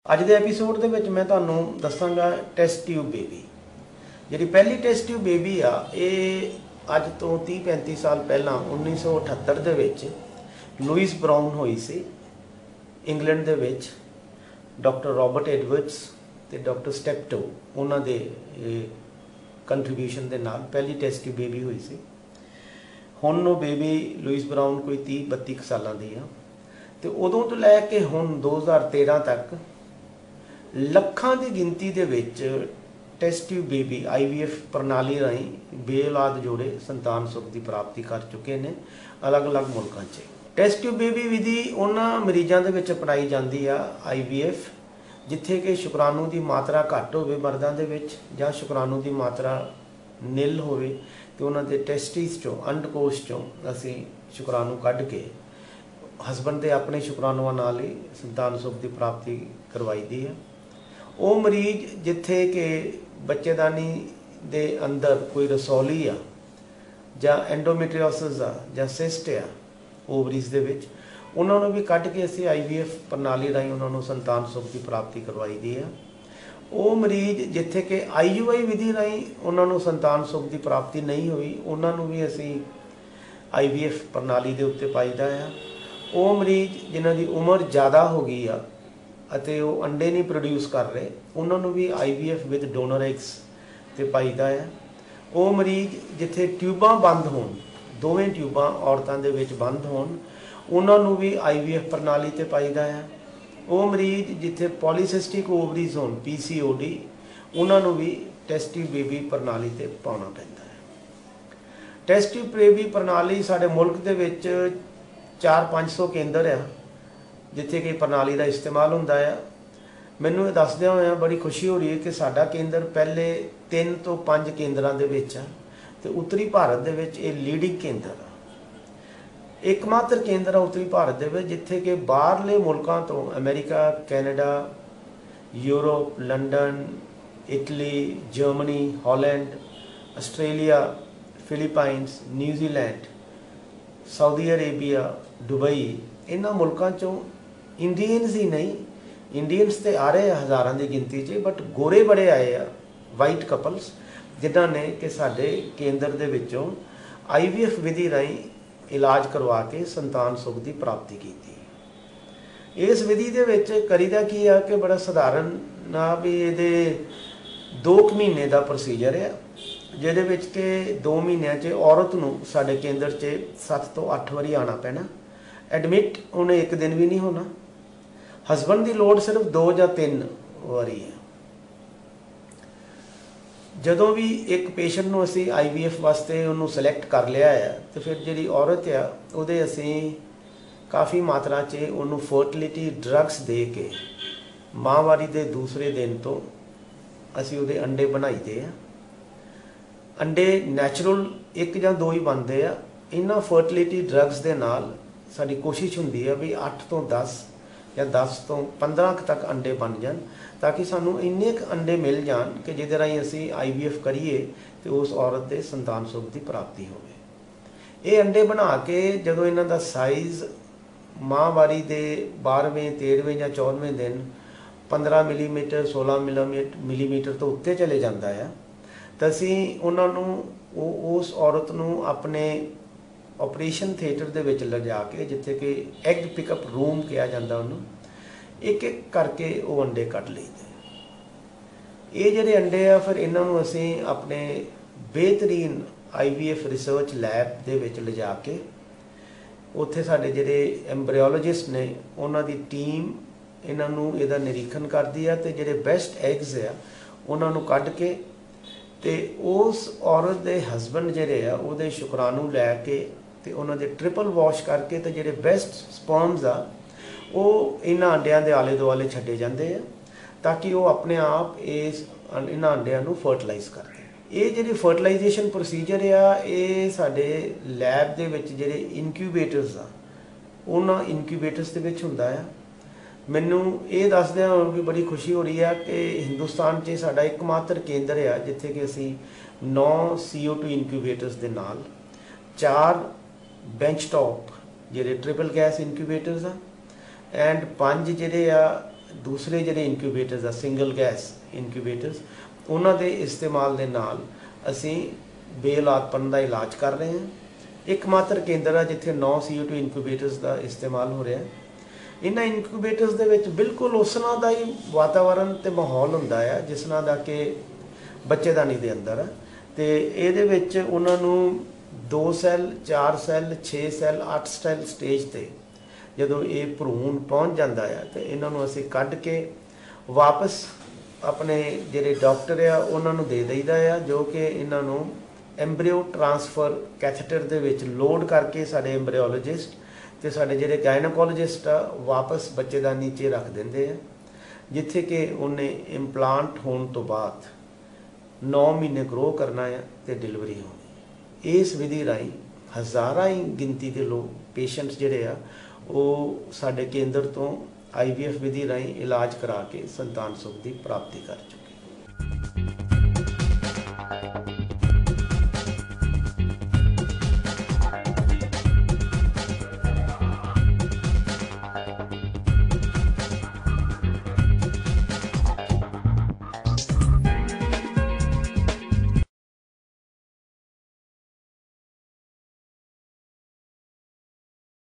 ਅੱਜ ਦੇ ਐਪੀਸੋਡ ਦੇ ਵਿੱਚ ਮੈਂ ਤੁਹਾਨੂੰ ਦੱਸਾਂਗਾ ਟੈਸਟ ਟਿਊਬ ਬੇਬੀ। ਜਿਹੜੀ ਪਹਿਲੀ ਟੈਸਟ ਟਿਊਬ ਬੇਬੀ ਆ ਇਹ ਅੱਜ ਤੋਂ 30-35 ਸਾਲ ਪਹਿਲਾਂ 1978 ਦੇ ਵਿੱਚ ਲੂਇਸ ਬਰਾਊਨ ਹੋਈ ਸੀ ਇੰਗਲੈਂਡ ਦੇ ਵਿੱਚ। ਡਾਕਟਰ ਰੋਬਰਟ ਐਡਵਰਡਸ ਤੇ ਡਾਕਟਰ ਸਟੈਪਟੋ ਉਹਨਾਂ ਦੇ ਕੰਟਰੀਬਿਊਸ਼ਨ ਦੇ ਨਾਲ ਪਹਿਲੀ ਟੈਸਟ ਟਿਊਬ ਬੇਬੀ ਹੋਈ ਸੀ। ਹੁਣ ਉਹ ਬੇਬੀ ਲੂਇਸ ਬਰਾਊਨ ਕੋਈ 30-32 ਸਾਲਾਂ ਦੀ ਆ ਤੇ ਉਦੋਂ ਤੋਂ ਲੈ ਕੇ ਹੁਣ 2013 ਤੱਕ ਲੱਖਾਂ ਦੀ ਗਿਣਤੀ ਦੇ ਵਿੱਚ ਟੈਸਟ ਟਿਊਬ ਬੇਬੀ IVF ਪ੍ਰਣਾਲੀ ਰਾਹੀਂ ਬੇਔਲਾਦ ਜੋੜੇ ਸੰਤਾਨ ਸੁੱਖ ਦੀ ਪ੍ਰਾਪਤੀ ਕਰ ਚੁੱਕੇ ਨੇ ਅਲੱਗ-ਅਲੱਗ ਮੁਲਕਾਂ 'ਚ। ਟੈਸਟ ਟਿਊਬ ਬੇਬੀ ਵਿਧੀ ਉਹਨਾਂ ਮਰੀਜ਼ਾਂ ਦੇ ਵਿੱਚ ਅਪਣਾਈ ਜਾਂਦੀ ਆ IVF ਜਿੱਥੇ ਕਿ ਸ਼ੁਕਰਾਣੂ ਦੀ ਮਾਤਰਾ ਘੱਟ ਹੋਵੇ ਮਰਦਾਂ ਦੇ ਵਿੱਚ ਜਾਂ ਸ਼ੁਕਰਾਣੂ ਦੀ ਮਾਤਰਾ ਨਿਲ ਹੋਵੇ ਤੇ ਉਹਨਾਂ ਦੇ ਟੈਸਟਿਸ ਚੋਂ ਅੰਡਕੋਸ਼ ਚੋਂ ਅਸੀਂ ਸ਼ੁਕਰਾਣੂ ਕੱਢ ਕੇ ਹਸਬੈਂਡ ਦੇ ਆਪਣੇ ਸ਼ੁਕਰਾਣੂਆਂ ਨਾਲ ਹੀ ਸੰਤਾਨ ਸੁੱਖ ਦੀ ਪ੍ਰਾਪਤੀ ਕਰਵਾਈਦੀ ਹੈ। ਉਹ ਮਰੀਜ਼ ਜਿੱਥੇ ਕਿ ਬੱਚੇਦਾਨੀ ਦੇ ਅੰਦਰ ਕੋਈ ਰਸੌਲੀ ਆ ਜਾਂ ਐਂਡੋਮੈਟਰੀਓਸਿਸ ਆ ਜਾਂ ਸਿਸਟ ਆ ਓਵਰੀਜ਼ ਦੇ ਵਿੱਚ ਉਹਨਾਂ ਨੂੰ ਵੀ ਕੱਢ ਕੇ ਅਸੀਂ IVF ਪ੍ਰਣਾਲੀ ਰਾਹੀਂ ਉਹਨਾਂ ਨੂੰ ਸੰਤਾਨ ਸੁੱਖ ਦੀ ਪ੍ਰਾਪਤੀ ਕਰਵਾਈਦੀ ਆ। ਉਹ ਮਰੀਜ਼ ਜਿੱਥੇ ਕਿ IUI ਵਿਧੀ ਰਾਹੀਂ ਉਹਨਾਂ ਨੂੰ ਸੰਤਾਨ ਸੁੱਖ ਦੀ ਪ੍ਰਾਪਤੀ ਨਹੀਂ ਹੋਈ ਉਹਨਾਂ ਨੂੰ ਵੀ ਅਸੀਂ IVF ਪ੍ਰਣਾਲੀ ਦੇ ਉੱਤੇ ਪਾਈਦਾ ਆ। ਉਹ ਮਰੀਜ਼ ਜਿਨ੍ਹਾਂ ਦੀ ਉਮਰ ਜ਼ਿਆਦਾ ਹੋ ਗਈ ਆ ਅਤੇ ਉਹ ਅੰਡੇ ਨਹੀਂ ਪ੍ਰੋਡਿਊਸ ਕਰ ਰਹੇ ਉਹਨਾਂ ਨੂੰ ਵੀ IVF ਵਿਦ ਡੋਨਰ ਐਗਸ ਤੇ ਪਾਈਦਾ ਹੈ। ਉਹ ਮਰੀਜ਼ ਜਿੱਥੇ ਟਿਊਬਾਂ ਬੰਦ ਹੋਣ ਦੋਵੇਂ ਟਿਊਬਾਂ ਔਰਤਾਂ ਦੇ ਵਿੱਚ ਬੰਦ ਹੋਣ ਉਹਨਾਂ ਨੂੰ ਵੀ IVF ਪ੍ਰਣਾਲੀ ਤੇ ਪਾਈਦਾ ਹੈ। ਉਹ ਮਰੀਜ਼ ਜਿੱਥੇ ਪੋਲੀਸਿਸਟਿਕ ਓਵਰੀਜ਼ ਹੋਣ PCOD ਉਹਨਾਂ ਨੂੰ ਵੀ ਟੈਸਟ ਟਿਊਬ ਬੇਬੀ ਪ੍ਰਣਾਲੀ ਤੇ ਪਾਉਣਾ ਪੈਂਦਾ ਹੈ। ਟੈਸਟ ਟਿਊਬ ਬੇਬੀ ਪ੍ਰਣਾਲੀ ਸਾਡੇ ਮੁਲਕ ਦੇ ਵਿੱਚ 400-500 ਕੇਂਦਰ ਆ ਜਿੱਥੇ ਕਿ ਪ੍ਰਣਾਲੀ ਦਾ ਇਸਤੇਮਾਲ ਹੁੰਦਾ ਆ। ਮੈਨੂੰ ਇਹ ਦੱਸਦਿਆਂ ਹੋਇਆ ਬੜੀ ਖੁਸ਼ੀ ਹੋ ਰਹੀ ਹੈ ਕਿ ਸਾਡਾ ਕੇਂਦਰ ਪਹਿਲੇ 3 ਤੋਂ 5 ਕੇਂਦਰਾਂ ਦੇ ਵਿੱਚ ਆ ਤੇ ਉੱਤਰੀ ਭਾਰਤ ਦੇ ਵਿੱਚ ਇਹ ਲੀਡਿੰਗ ਕੇਂਦਰ ਆ। ਇੱਕਮਾਤਰ ਕੇਂਦਰ ਆ ਉੱਤਰੀ ਭਾਰਤ ਦੇ ਵਿੱਚ ਜਿੱਥੇ ਕਿ ਬਾਹਰਲੇ ਮੁਲਕਾਂ ਤੋਂ America, Canada, Europe, London, Italy, Germany, Holland, Australia, Philippines, New Zealand, Saudi Arabia, Dubai ਇਹਨਾਂ ਮੁਲਕਾਂ 'ਚੋਂ ਇੰਡੀਅਨਸ ਹੀ ਨਹੀਂ ਇੰਡੀਅਨਸ ਤੇ ਆ ਰਹੇ ਆ ਹਜ਼ਾਰਾਂ ਦੀ ਗਿਣਤੀ 'ਚ ਬਟ ਗੋਰੇ ਬੜੇ ਆਏ ਆ ਵਾਈਟ ਕਪਲਸ ਜਿਨ੍ਹਾਂ ਨੇ ਕਿ ਸਾਡੇ ਕੇਂਦਰ ਦੇ ਵਿੱਚੋਂ IVF ਵਿਧੀ ਰਾਹੀਂ ਇਲਾਜ ਕਰਵਾ ਕੇ ਸੰਤਾਨ ਸੁੱਖ ਦੀ ਪ੍ਰਾਪਤੀ ਕੀਤੀ। ਇਸ ਵਿਧੀ ਦੇ ਵਿੱਚ ਕਰੀਦਾ ਕੀ ਆ ਕਿ ਬੜਾ ਸਧਾਰਨ ਨਾ ਵੀ ਇਹਦੇ 2 ਮਹੀਨੇ ਦਾ ਪ੍ਰੋਸੀਜਰ ਆ ਜਿਹਦੇ ਵਿੱਚ ਕਿ 2 ਮਹੀਨਿਆਂ 'ਚ ਔਰਤ ਨੂੰ ਸਾਡੇ ਕੇਂਦਰ 'ਚ 7 ਤੋਂ 8 ਵਾਰੀ ਆਉਣਾ ਪੈਣਾ। ਐਡਮਿਟ ਉਹਨੇ 1 ਦਿਨ ਵੀ ਨਹੀਂ ਹੋਣਾ। ਹਸਬੈਂਡ ਦੀ ਲੋੜ ਸਿਰਫ 2 ਜਾਂ 3 ਵਾਰੀ ਹੈ। ਜਦੋਂ ਵੀ ਇੱਕ ਪੇਸ਼ੈਂਟ ਨੂੰ ਅਸੀਂ IVF ਵਾਸਤੇ ਉਹਨੂੰ ਸਿਲੈਕਟ ਕਰ ਲਿਆ ਆ ਤੇ ਫਿਰ ਜਿਹੜੀ ਔਰਤ ਆ ਉਹਦੇ ਅਸੀਂ ਕਾਫੀ ਮਾਤਰਾ 'ਚ ਉਹਨੂੰ ਫਰਟੀਲਿਟੀ ਡਰੱਗਸ ਦੇ ਕੇ ਮਾਹਵਾਰੀ ਦੇ ਦੂਸਰੇ ਦਿਨ ਤੋਂ ਅਸੀਂ ਉਹਦੇ ਅੰਡੇ ਬਣਾਈਦੇ ਆ। ਅੰਡੇ ਨੈਚੁਰਲ 1 ਜਾਂ 2 ਹੀ ਬਣਦੇ ਆ। ਇਹਨਾਂ ਫਰਟੀਲਿਟੀ ਡਰੱਗਸ ਦੇ ਨਾਲ ਸਾਡੀ ਕੋਸ਼ਿਸ਼ ਹੁੰਦੀ ਹੈ ਵੀ 8 ਤੋਂ 10 ਜਾਂ 10 ਤੋਂ 15 ਤੱਕ ਅੰਡੇ ਬਣ ਜਾਣ ਤਾਂ ਕਿ ਸਾਨੂੰ ਇੰਨੇ ਕੁ ਅੰਡੇ ਮਿਲ ਜਾਣ ਕਿ ਜਿਹਦੇ ਰਾਹੀਂ ਅਸੀਂ IVF ਕਰੀਏ ਤੇ ਉਸ ਔਰਤ ਦੇ ਸੰਤਾਨ ਸੁੱਖ ਦੀ ਪ੍ਰਾਪਤੀ ਹੋਵੇ। ਇਹ ਅੰਡੇ ਬਣਾ ਕੇ ਜਦੋਂ ਇਹਨਾਂ ਦਾ ਸਾਈਜ਼ ਮਾਹਵਾਰੀ ਦੇ 12ਵੇਂ 13ਵੇਂ ਜਾਂ 14ਵੇਂ ਦਿਨ 15 ਮਿਲੀਮੀਟਰ 16 ਮਿਲੀਮੀਟਰ ਤੋਂ ਉੱਤੇ ਚਲੇ ਜਾਂਦਾ ਆ ਤਾਂ ਅਸੀਂ ਉਹਨਾਂ ਨੂੰ ਉਸ ਔਰਤ ਨੂੰ ਆਪਣੇ ਆਪਰੇਸ਼ਨ ਥੀਏਟਰ ਦੇ ਵਿੱਚ ਲਿਜਾ ਕੇ ਜਿੱਥੇ ਕਿ ਐਗ ਪਿਕਅਪ ਰੂਮ ਕਿਹਾ ਜਾਂਦਾ ਉਹਨੂੰ ਇੱਕ ਕਰਕੇ ਉਹ ਅੰਡੇ ਕੱਢ ਲਈਦੇ। ਇਹ ਜਿਹੜੇ ਅੰਡੇ ਆ ਫਿਰ ਇਹਨਾਂ ਨੂੰ ਅਸੀਂ ਆਪਣੇ ਬਿਹਤਰੀਨ IVF ਰਿਸਰਚ ਲੈਬ ਦੇ ਵਿੱਚ ਲਿਜਾ ਕੇ ਉੱਥੇ ਸਾਡੇ ਜਿਹੜੇ ਐਮਬ੍ਰੀਓਲੋਜਿਸਟ ਨੇ ਉਹਨਾਂ ਦੀ ਟੀਮ ਇਹਨਾਂ ਨੂੰ ਇਹਦਾ ਨਿਰੀਖਣ ਕਰਦੀ ਆ ਤੇ ਜਿਹੜੇ ਬੈਸਟ ਐਗਸ ਆ ਉਹਨਾਂ ਨੂੰ ਕੱਢ ਕੇ ਤੇ ਉਸ ਔਰਤ ਦੇ ਹਸਬੈਂਡ ਜਿਹੜੇ ਆ ਉਹਦੇ ਸ਼ੁਕਰਾਣੂ ਲੈ ਕੇ ਤੇ ਉਹਨਾਂ ਦੇ ਟ੍ਰਿਪਲ ਵਾਸ਼ ਕਰਕੇ ਤੇ ਜਿਹੜੇ ਬੈਸਟ ਸਪਰਮਸ ਆ ਉਹ ਇਹਨਾਂ ਅੰਡਿਆਂ ਦੇ ਆਲੇ ਦੁਆਲੇ ਛੱਡੇ ਜਾਂਦੇ ਆ ਤਾਂ ਕਿ ਉਹ ਆਪਣੇ ਆਪ ਇਹਨਾਂ ਅੰਡਿਆਂ ਨੂੰ ਫਰਟੀਲਾਈਜ਼ ਕਰਦੇ। ਇਹ ਜਿਹੜੀ ਫਰਟੀਲਾਈਜੇਸ਼ਨ ਪ੍ਰੋਸੀਜਰ ਆ ਇਹ ਸਾਡੇ ਲੈਬ ਦੇ ਵਿੱਚ ਜਿਹੜੇ ਇਨਕਿਊਬੇਟਰਸ ਆ ਉਹਨਾਂ ਇਨਕਿਊਬੇਟਰਸ ਦੇ ਵਿੱਚ ਹੁੰਦਾ ਆ। ਮੈਨੂੰ ਇਹ ਦੱਸਦਿਆਂ ਵੀ ਬੜੀ ਖੁਸ਼ੀ ਹੋ ਰਹੀ ਆ ਕਿ ਹਿੰਦੁਸਤਾਨ 'ਚ ਸਾਡਾ ਇੱਕਮਾਤਰ ਕੇਂਦਰ ਆ ਜਿੱਥੇ ਕਿ ਅਸੀਂ 9 CO2 ਇਨਕਿਊਬੇਟਰਸ ਦੇ ਨਾਲ 4 ਬੈਂਚ ਟੌਪ ਜਿਹੜੇ ਟ੍ਰਿਪਲ ਗੈਸ ਇਨਕਿਊਬੇਟਰਸ ਆ ਐਂਡ 5 ਜਿਹੜੇ ਆ दूसरे ਜਿਹੜੇ ਇਨਕਿਊਬੇਟਰਸ ਆ ਸਿੰਗਲ ਗੈਸ ਇਨਕਿਊਬੇਟਰਸ ਉਹਨਾਂ ਦੇ ਇਸਤੇਮਾਲ ਦੇ ਨਾਲ ਅਸੀਂ ਬੇਔਲਾਦਪਨ ਦਾ ਇਲਾਜ ਕਰ ਰਹੇ ਹਾਂ। एकमात्र केंद्र है जिथे 9 CO2 इनक्यूबेटर्स का इस्तेमाल हो रहा है। इन्हां इनक्यूबेटर्स दे विच बिल्कुल उस तरह का ही वातावरण ते माहौल हुंदा है जिस तरह का कि बच्चेदानी दे अंदर है। तो ये विच उन्हां नूं 2 cell 4 cell 6 cell 8 cell stage ते जदों ये भरूण पहुँच जाता है तो इन्हां नूं असीं कढ के वापस अपने जिहड़े डॉक्टर आ उन्हां नूं दे दईदा है, जो कि इन्हां नूं एंब्रियो ट्रांसफर कैथेटर दे विच लोड करके साडे एंब्रियोलॉजिस्ट ते साडे जिहड़े गायनोकोलॉजिस्ट आ वापस बच्चेदानी 'च रख दिंदे हैं, जिथे कि उन्हें इम्पलांट होने तो बाद 9 महीने ग्रो करना है तो डिलीवरी होनी। इस विधि राही हज़ारां ही गिनती के लोग पेशेंट्स जिहड़े आ वो साडे केंद्र तो IVF विधि राही इलाज करा के संतान सुख की प्राप्ति कर चुके।